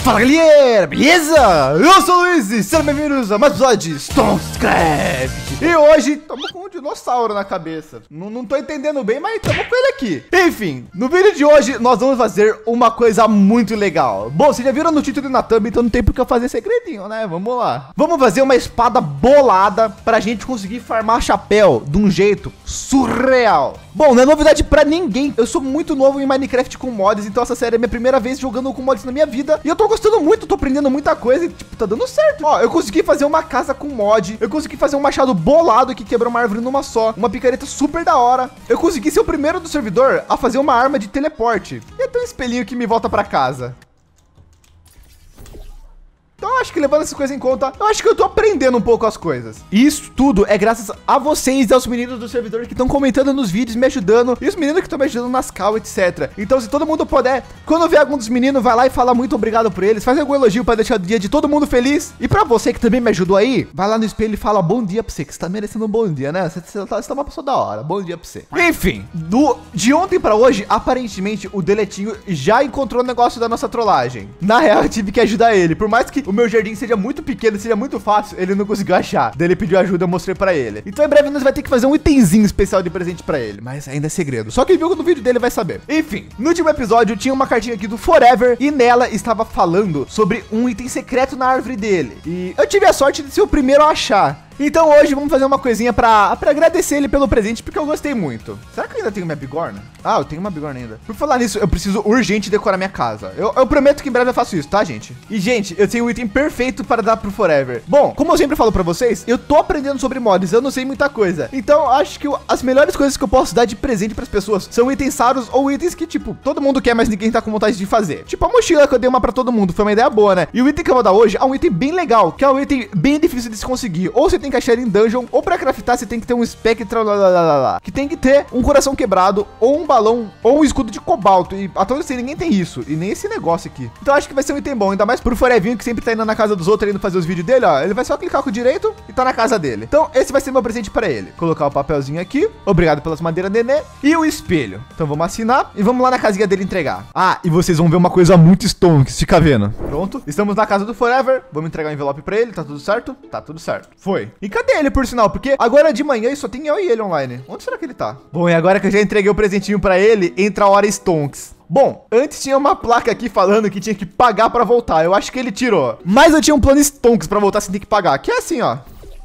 Fala galera, beleza? Eu sou o Luiz e sejam bem-vindos a mais um episódio de Stonecraft. E hoje estamos com um dinossauro na cabeça. Não tô entendendo bem, mas estamos com ele aqui. Enfim, no vídeo de hoje nós vamos fazer uma coisa muito legal. Bom, vocês já viram no título e na thumb, então não tem por que eu fazer segredinho, né? Vamos lá. Vamos fazer uma espada bolada pra gente conseguir farmar chapéu de um jeito surreal. Bom, não é novidade pra ninguém. Eu sou muito novo em Minecraft com mods, então essa série é minha primeira vez jogando com mods na minha vida. E eu tô gostando muito, tô aprendendo muita coisa e, tipo, tá dando certo. Ó, eu consegui fazer uma casa com mod. Eu consegui fazer um machado bolado que quebrou uma árvore numa só. Uma picareta super da hora. Eu consegui ser o primeiro do servidor a fazer uma arma de teleporte. E até um espelhinho que me volta pra casa. Então eu acho que levando essas coisas em conta, eu acho que eu tô aprendendo um pouco as coisas. E isso tudo é graças a vocês e aos meninos do servidor que estão comentando nos vídeos, me ajudando. E os meninos que estão me ajudando nas calls, etc. Então se todo mundo puder, quando ver algum dos meninos, vai lá e fala muito obrigado por eles. Faz algum elogio pra deixar o dia de todo mundo feliz. E pra você que também me ajudou aí, vai lá no espelho e fala bom dia pra você, que você tá merecendo um bom dia, né? Você tá uma pessoa da hora, bom dia pra você. Enfim, de ontem pra hoje, aparentemente o Deletinho já encontrou o negócio da nossa trollagem. Na real, eu tive que ajudar ele, por mais que o meu jardim seja muito pequeno, seja muito fácil, ele não conseguiu achar. Daí ele pediu ajuda, eu mostrei pra ele. Então em breve nós vai ter que fazer um itemzinho especial de presente pra ele, mas ainda é segredo. Só quem viu no vídeo dele vai saber. Enfim, no último episódio tinha uma cartinha aqui do Forever e nela estava falando sobre um item secreto na árvore dele. E eu tive a sorte de ser o primeiro a achar. Então hoje vamos fazer uma coisinha pra agradecer ele pelo presente, porque eu gostei muito. Será que eu ainda tenho minha bigorna? Ah, eu tenho uma bigorna ainda. Por falar nisso, eu preciso urgente decorar minha casa. Eu prometo que em breve eu faço isso, tá, gente? E, gente, eu tenho o item perfeito para dar pro Forever. Bom, como eu sempre falo pra vocês, eu tô aprendendo sobre mods, eu não sei muita coisa. Então, acho que as melhores coisas que eu posso dar de presente pras pessoas são itens raros ou itens que, tipo, todo mundo quer, mas ninguém tá com vontade de fazer. Tipo, a mochila que eu dei uma pra todo mundo, foi uma ideia boa, né? E o item que eu vou dar hoje é um item bem legal, que é um item bem difícil de se conseguir. Ou você tem que achar ele em dungeon, ou pra craftar você tem que ter um Spectral, que tem que ter um coração quebrado, ou um balão, ou um escudo de cobalto. E até onde eu sei, ninguém tem isso, e nem esse negócio aqui. Então acho que vai ser um item bom, ainda mais pro Forevinho que sempre tá indo na casa dos outros, indo fazer os vídeos dele, ó. Ele vai só clicar com o direito e tá na casa dele. Então esse vai ser meu presente pra ele. Colocar o papelzinho aqui, obrigado pelas madeiras, nenê, e o espelho. Então vamos assinar e vamos lá na casinha dele entregar. Ah, e vocês vão ver uma coisa muito stonks, fica vendo. Pronto, estamos na casa do Forever, vamos entregar o envelope pra ele, tá tudo certo? Tá tudo certo. Foi. E cadê ele, por sinal? Porque agora de manhã só tem eu e ele online. Onde será que ele tá? Bom, e agora que eu já entreguei o presentinho pra ele, entra a hora stonks. Bom, antes tinha uma placa aqui falando que tinha que pagar pra voltar. Eu acho que ele tirou. Mas eu tinha um plano stonks pra voltar sem ter que pagar. Que é assim, ó.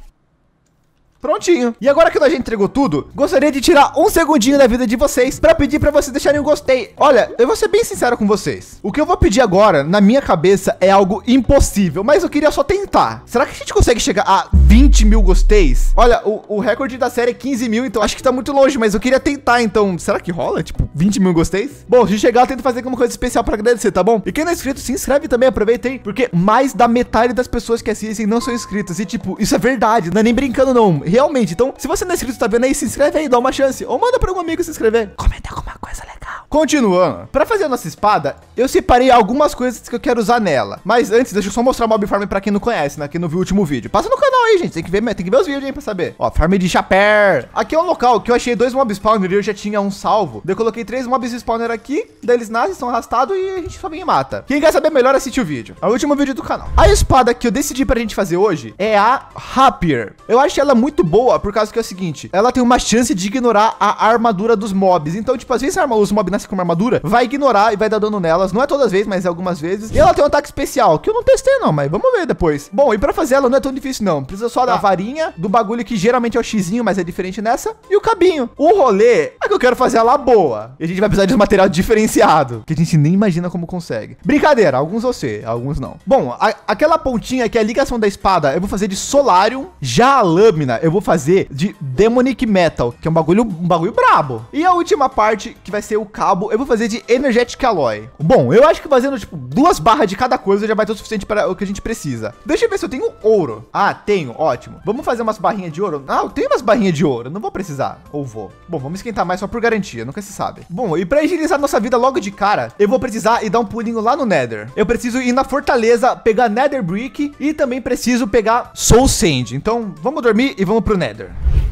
Prontinho. E agora que a gente entregou tudo, gostaria de tirar um segundinho da vida de vocês para pedir para vocês deixarem um gostei. Olha, eu vou ser bem sincero com vocês. O que eu vou pedir agora, na minha cabeça, é algo impossível, mas eu queria só tentar. Será que a gente consegue chegar a 20 mil gosteis? Olha, o recorde da série é 15 mil, então acho que tá muito longe, mas eu queria tentar, então será que rola? Tipo, 20 mil gosteis? Bom, se chegar, eu tento fazer alguma coisa especial para agradecer, tá bom? E quem não é inscrito, se inscreve também, aproveita aí, porque mais da metade das pessoas que assistem não são inscritas. E tipo, isso é verdade, não é nem brincando não. Realmente, então, se você não é inscrito, tá vendo aí, se inscreve aí, dá uma chance. Ou manda para algum amigo se inscrever. Comenta alguma coisa legal. Continuando, para fazer a nossa espada, eu separei algumas coisas que eu quero usar nela. Mas antes, deixa eu só mostrar o Mob Farm para quem não conhece, né? Quem não viu o último vídeo. Passa no canal aí, gente, tem que ver os vídeos aí pra saber. Ó, farm de chapéu. Aqui é um local que eu achei 2 mob spawner e eu já tinha um salvo. Daí eu coloquei 3 mobs spawner aqui, daí eles nascem, são arrastados e a gente só vem e mata. Quem quer saber melhor, assiste o vídeo. É o último vídeo do canal. A espada que eu decidi pra gente fazer hoje é a Rapier. Eu acho ela muito boa por causa que é o seguinte, ela tem uma chance de ignorar a armadura dos mobs. Então, tipo, às vezes os mobs nascem com uma armadura, vai ignorar e vai dar dano nelas. Não é todas as vezes, mas é algumas vezes. E ela tem um ataque especial, que eu não testei não, mas vamos ver depois. Bom, e pra fazer ela não é tão difícil não. Precisa só da varinha, do bagulho que geralmente é o xizinho, mas é diferente nessa, e o cabinho. O rolê é que eu quero fazer ela boa. E a gente vai precisar de um material diferenciado, que a gente nem imagina como consegue. Brincadeira, alguns eu sei, alguns não. Bom, aquela pontinha que é a ligação da espada, eu vou fazer de Solarium. Já a lâmina, eu vou fazer de Demonic Metal, que é um bagulho brabo. E a última parte, que vai ser o cabo, eu vou fazer de Energetic Alloy. Bom, eu acho que fazendo, tipo, 2 barras de cada coisa já vai ter o suficiente para o que a gente precisa. Deixa eu ver se eu tenho ouro. Ah, tenho, ótimo. Vamos fazer umas barrinhas de ouro? Ah, eu tenho umas barrinhas de ouro, não vou precisar. Ou vou? Bom, vamos esquentar mais só por garantia, nunca se sabe. Bom, e para agilizar nossa vida logo de cara, eu vou precisar ir dar um pulinho lá no Nether. Eu preciso ir na fortaleza, pegar Nether Brick e também preciso pegar Soul Sand. Então, vamos dormir e vamos pro Nether.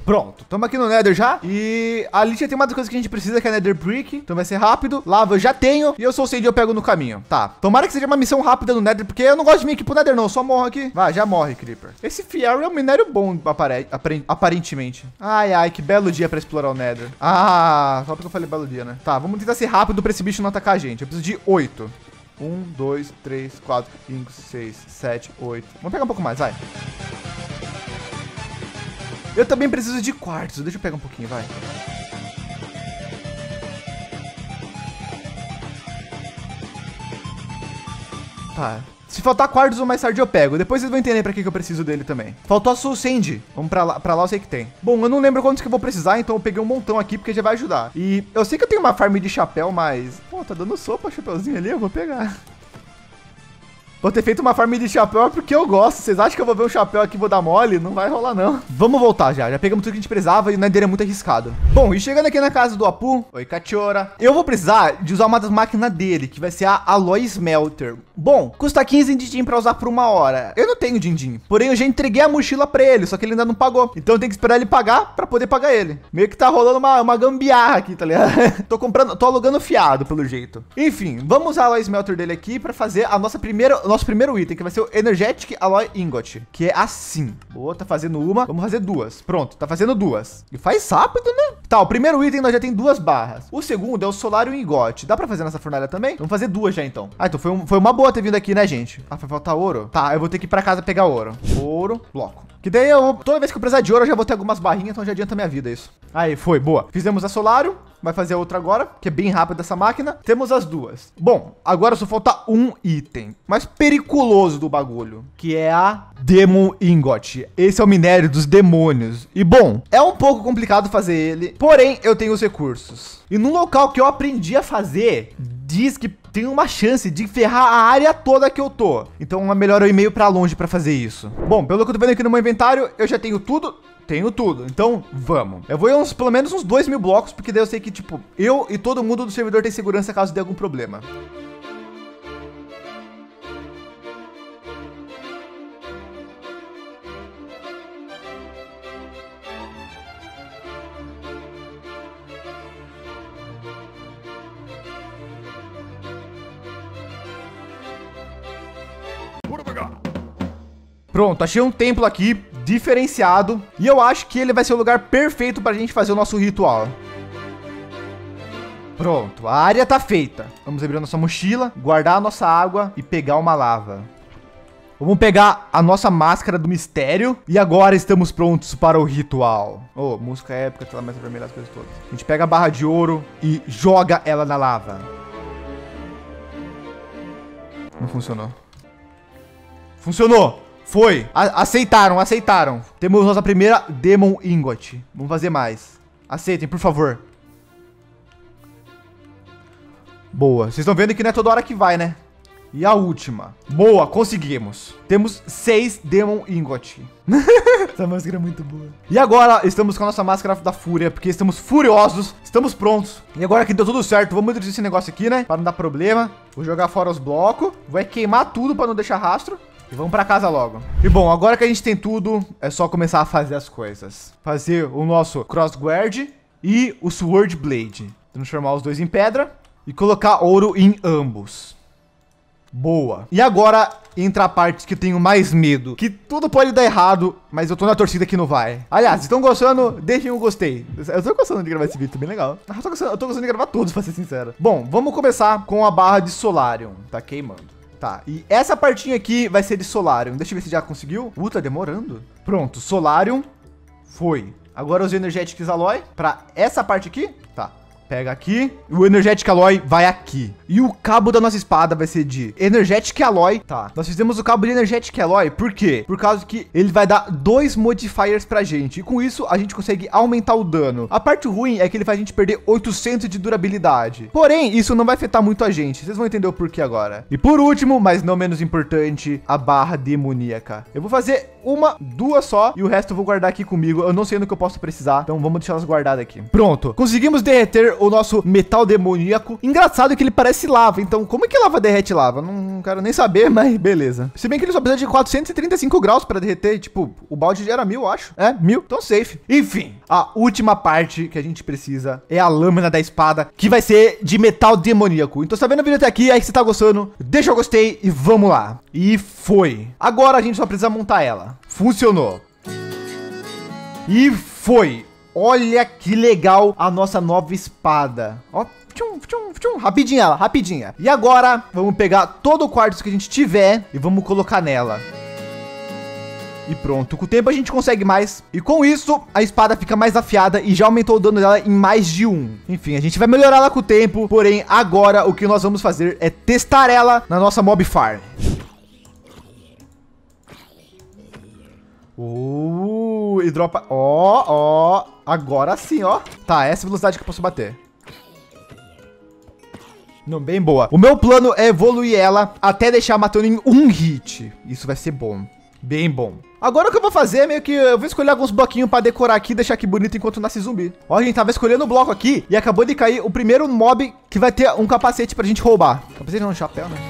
Pronto, estamos aqui no Nether já. E ali já tem uma das coisas que a gente precisa, que é Nether Brick. Então vai ser rápido. Lava eu já tenho. E eu sou o Sandy, eu pego no caminho. Tá, tomara que seja uma missão rápida no Nether, porque eu não gosto de vir aqui pro Nether não, eu só morro aqui. Vai, já morre, Creeper. Esse Fiel é um minério bom, aparentemente. Ai, ai, que belo dia pra explorar o Nether. Ah, só porque eu falei belo dia, né? Tá, vamos tentar ser rápido pra esse bicho não atacar a gente. Eu preciso de 8. 1, 2, 3, 4, 5, 6, 7, 8. Vamos pegar um pouco mais, vai. Eu também preciso de quartzo. Deixa eu pegar um pouquinho, vai. Tá. Se faltar quartzo, mais tarde eu pego. Depois vocês vão entender pra que eu preciso dele também. Faltou a Soul Sand. Vamos pra lá eu sei que tem. Bom, eu não lembro quantos que eu vou precisar, então eu peguei um montão aqui porque já vai ajudar. E eu sei que eu tenho uma farm de chapéu, mas... Pô, tá dando sopa o chapéuzinho ali, eu vou pegar. Vou ter feito uma farm de chapéu porque eu gosto. Vocês acham que eu vou ver um chapéu aqui e vou dar mole? Não vai rolar, não. Vamos voltar já. Já pegamos tudo que a gente precisava e o Nether é muito arriscado. Bom, e chegando aqui na casa do Apu. Oi, Cachorra. Eu vou precisar de usar uma das máquinas dele, que vai ser a Alloy Smelter. Bom, custa 15 din-din pra usar por 1 hora. Eu não tenho din-din. Porém, eu já entreguei a mochila pra ele, só que ele ainda não pagou. Então eu tenho que esperar ele pagar pra poder pagar ele. Meio que tá rolando uma gambiarra aqui, tá ligado? Tô alugando fiado, pelo jeito. Enfim, vamos usar a Alloy Smelter dele aqui pra fazer a nosso primeiro item, que vai ser o Energetic Alloy Ingot, que é assim. Boa, tá fazendo uma, vamos fazer duas. Pronto, tá fazendo duas. E faz rápido, né? Tá, o primeiro item nós já tem 2 barras. O segundo é o Solarium Ingot. Dá pra fazer nessa fornalha também? Vamos fazer 2 já, então. Ah, então foi uma boa ter vindo aqui, né, gente? Ah, vai faltar ouro? Tá, eu vou ter que ir pra casa pegar ouro. Ouro, bloco. Que daí toda vez que eu precisar de ouro, eu já vou ter algumas barrinhas, então já adianta minha vida isso. Aí, foi, boa. Fizemos a Solarium. Vai fazer a outra agora, que é bem rápida essa máquina. Temos as duas. Bom, agora só falta um item mais periculoso do bagulho, que é a Demon Ingot. Esse é o minério dos demônios. E bom, é um pouco complicado fazer ele, porém eu tenho os recursos. E no local que eu aprendi a fazer, diz que tem uma chance de ferrar a área toda que eu tô. Então é melhor eu ir meio pra longe pra fazer isso. Bom, pelo que eu tô vendo aqui no meu inventário, eu já tenho tudo. Tenho tudo, então vamos. Eu vou ir pelo menos uns 2.000 blocos, porque daí eu sei que, tipo, eu e todo mundo do servidor tem segurança caso dê algum problema. Pronto, achei um templo aqui diferenciado e eu acho que ele vai ser o lugar perfeito pra gente fazer o nosso ritual. Pronto, a área tá feita. Vamos abrir a nossa mochila, guardar a nossa água e pegar uma lava. Vamos pegar a nossa máscara do mistério e agora estamos prontos para o ritual. Oh, música épica, tela mais vermelha, as coisas todas. A gente pega a barra de ouro e joga ela na lava. Não funcionou. Funcionou! Foi. Aceitaram. Temos nossa primeira Demon Ingot. Vamos fazer mais. Aceitem, por favor. Boa. Vocês estão vendo que não é toda hora que vai, né? E a última. Boa, conseguimos. Temos 6 Demon Ingot. Essa máscara é muito boa. E agora estamos com a nossa máscara da fúria, porque estamos furiosos, estamos prontos. E agora que deu tudo certo, vamos introduzir esse negócio aqui, né? Para não dar problema. Vou jogar fora os blocos. Vai queimar tudo para não deixar rastro. E vamos pra casa logo. E bom, agora que a gente tem tudo, é só começar a fazer as coisas. Fazer o nosso Crossguard e o Sword Blade. Transformar os dois em pedra e colocar ouro em ambos. Boa. E agora entra a parte que eu tenho mais medo. Que tudo pode dar errado, mas eu tô na torcida que não vai. Aliás, se estão gostando, deixem um gostei. Eu tô gostando de gravar esse vídeo, tá bem legal. Eu tô gostando de gravar todos, pra ser sincero. Bom, vamos começar com a barra de Solarium. Tá queimando. Tá, e essa partinha aqui vai ser de Solarium. Deixa eu ver se já conseguiu. Tá demorando. Pronto, Solarium. Foi. Agora os Energetics Alloy pra essa parte aqui. Tá. Pega aqui. O Energetic Alloy vai aqui. E o cabo da nossa espada vai ser de Energetic Alloy. Tá. Nós fizemos o cabo de Energetic Alloy. Por quê? Por causa que ele vai dar 2 modifiers pra gente. E com isso, a gente consegue aumentar o dano. A parte ruim é que ele faz a gente perder 800 de durabilidade. Porém, isso não vai afetar muito a gente. Vocês vão entender o porquê agora. E por último, mas não menos importante, a barra demoníaca. Eu vou fazer 2 só. E o resto eu vou guardar aqui comigo. Eu não sei no que eu posso precisar. Então vamos deixar elas guardadas aqui. Pronto. Conseguimos derreter o nosso metal demoníaco. Engraçado que ele parece lava, então como é que lava derrete lava? Não quero nem saber, mas beleza. Se bem que ele só precisa de 435 graus pra derreter, tipo, o balde era 1000, eu acho. É, 1000, então safe. Enfim, a última parte que a gente precisa é a lâmina da espada, que vai ser de metal demoníaco. Então, se tá vendo o vídeo até aqui, aí você tá gostando, deixa o gostei e vamos lá. E foi. Agora a gente só precisa montar ela. Funcionou. E foi. Olha que legal a nossa nova espada. Ó, rapidinha ela, rapidinha. E agora, vamos pegar todo o quartzo que a gente tiver e vamos colocar nela. E pronto, com o tempo a gente consegue mais. E com isso, a espada fica mais afiada e já aumentou o dano dela em mais de 1. Enfim, a gente vai melhorar ela com o tempo. Porém, agora o que nós vamos fazer é testar ela na nossa mob farm. E dropa. Ó. Agora sim, ó. Tá, essa é a velocidade que eu posso bater. Não, bem boa. O meu plano é evoluir ela até deixar matando em 1 hit. Isso vai ser bom. Bem bom. Agora o que eu vou fazer é meio que eu vou escolher alguns bloquinhos pra decorar aqui e deixar aqui bonito enquanto nasce zumbi. Ó, a gente tava escolhendo o bloco aqui e acabou de cair o primeiro mob que vai ter um capacete pra gente roubar. Capacete não, um chapéu, né?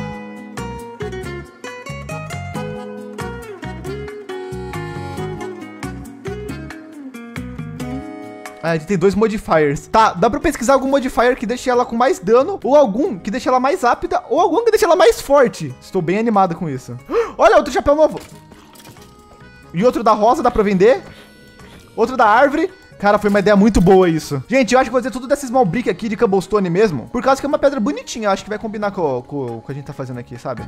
A gente tem 2 modifiers. Tá, dá pra pesquisar algum modifier que deixe ela com mais dano, ou algum que deixe ela mais rápida, ou algum que deixe ela mais forte. Estou bem animado com isso. Olha, outro chapéu novo. E outro da rosa, dá pra vender. Outro da árvore. Cara, foi uma ideia muito boa isso. Gente, eu acho que vou fazer tudo dessa small brick aqui de cobblestone mesmo, por causa que é uma pedra bonitinha. Eu acho que vai combinar com o que a gente tá fazendo aqui, sabe?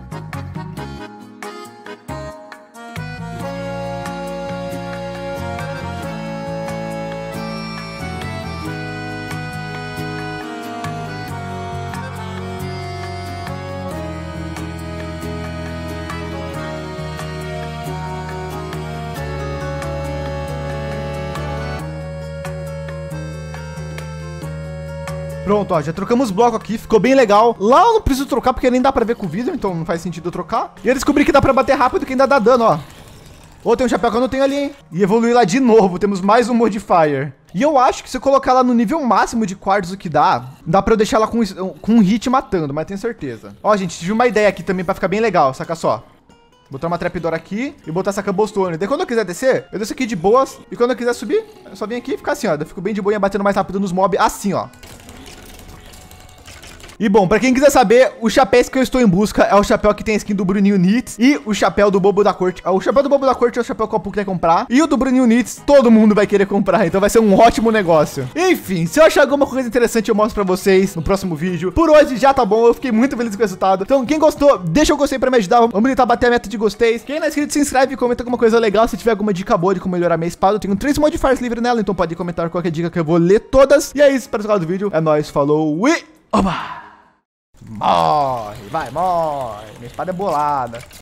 Pronto, ó, já trocamos bloco aqui, ficou bem legal. Lá eu não preciso trocar porque nem dá pra ver com o vidro, então não faz sentido eu trocar. E eu descobri que dá pra bater rápido que ainda dá dano, ó. Ô, tem um chapéu que eu não tenho ali, hein? E evoluir lá de novo, temos mais um modifier. E eu acho que se eu colocar ela no nível máximo de quartzo que dá pra eu deixar ela com um hit matando, mas tenho certeza. Ó, gente, tive uma ideia aqui também pra ficar bem legal, saca só. Botar uma trapdoor aqui e botar essa cobblestone. Daí quando eu quiser descer, eu desço aqui de boas. E quando eu quiser subir, eu só venho aqui e ficar assim, ó. Eu fico bem de boinha batendo mais rápido nos mobs, assim, ó. E bom, pra quem quiser saber, o chapéu que eu estou em busca é o chapéu que tem a skin do Bruninho Nitz e o chapéu do Bobo da Corte. O chapéu do Bobo da Corte é o chapéu que o Apu quer comprar. E o do Bruninho Nitz, todo mundo vai querer comprar. Então vai ser um ótimo negócio. Enfim, se eu achar alguma coisa interessante, eu mostro pra vocês no próximo vídeo. Por hoje já tá bom, eu fiquei muito feliz com o resultado. Então quem gostou, deixa o gostei pra me ajudar. Vamos tentar bater a meta de gosteis. Quem não é inscrito, se inscreve e comenta alguma coisa legal. Se tiver alguma dica boa de como melhorar minha espada, eu tenho 3 modifiers livres nela. Então pode comentar qualquer dica que eu vou ler todas. E é isso, para o final do vídeo. É nóis, falou e... Oba! Morre, vai, morre. Minha espada é bolada.